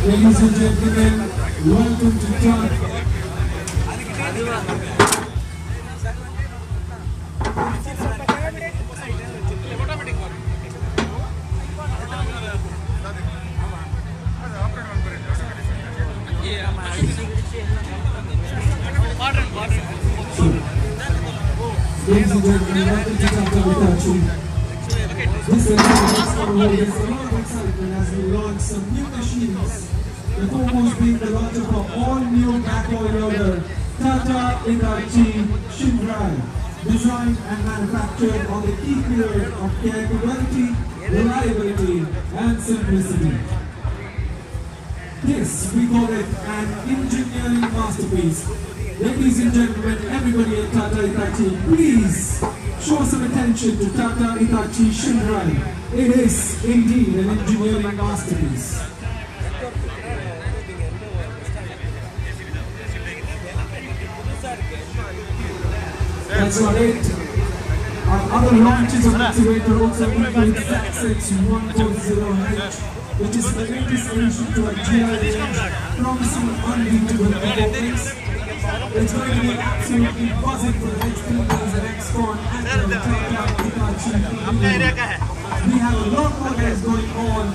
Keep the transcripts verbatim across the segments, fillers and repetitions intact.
Ladies and gentlemen, welcome to Tata. Ladies and gentlemen, welcome to Tata Hitachi. This event is a lot of excitement as we launch some new machines. The foremost being the launch of our all-new back-oil loader, Tata Hitachi Shinrai, designed and manufactured on the key pillar of capability, reliability, and simplicity. This, we call it an engineering masterpiece. Ladies and gentlemen, everybody at Tata Hitachi, please show some attention to Tata Hitachi Shinrai. It is indeed an engineering masterpiece. That's not it. Our other launches of excavator also include Z six one forty H, which is the latest addition to our G I range, promising unbeatable performance. It's going to be absolutely buzzing for the next three days at X-Con and the Tata Hitachi. We have a lot more that is going on.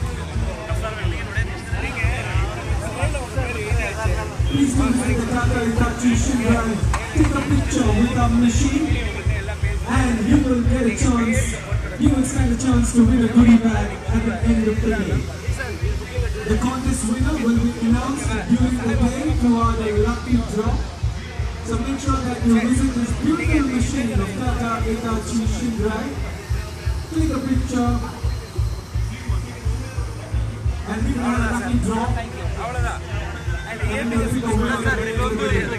Please do visit the Tata Hitachi Shinrai, take a picture with our machine, and you will get a chance, you will stand a chance to win a goodie bag at the end of the day. The contest winner will be announced during the day through our lucky draw. So make sure that you visit this beautiful machine of Tata Hitachi Shinrai, take a picture, and we will have a lucky draw. And if you go